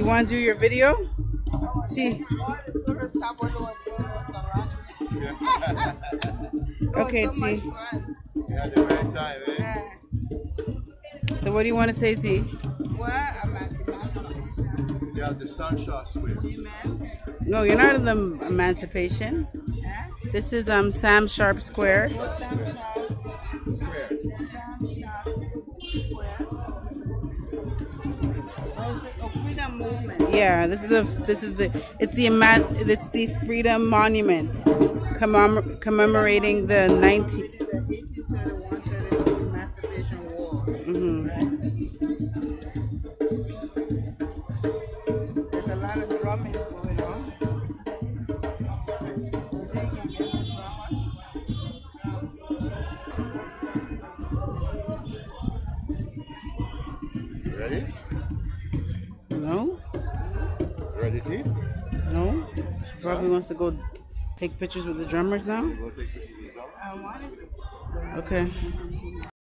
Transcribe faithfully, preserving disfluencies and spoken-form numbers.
want to do your video? T. Okay, T. Yeah, the right time, eh? So what do you want to say, T? Well, I'm at Emancipation. You have the Sunshine Square. Women. No, you're not in the Emancipation. Huh? This is um Sam Sharpe Square. Oh, Sam Sharpe. Square. Sam Sharpe Square. Oh, is it? Oh, Freedom Movement. Yeah, this is the this is the it's the eman it's the Freedom Monument commem commemorating the nineteen. The eighteen thirty-one thirty-two Emancipation War. Mm-hmm. Right? There's a lot of drumming going on. You think you can get the drummers? Ready? No, Ready, T? no. She probably wants to go take pictures with the drummers now. We'll take pictures of the drummer. I wanted to. Okay.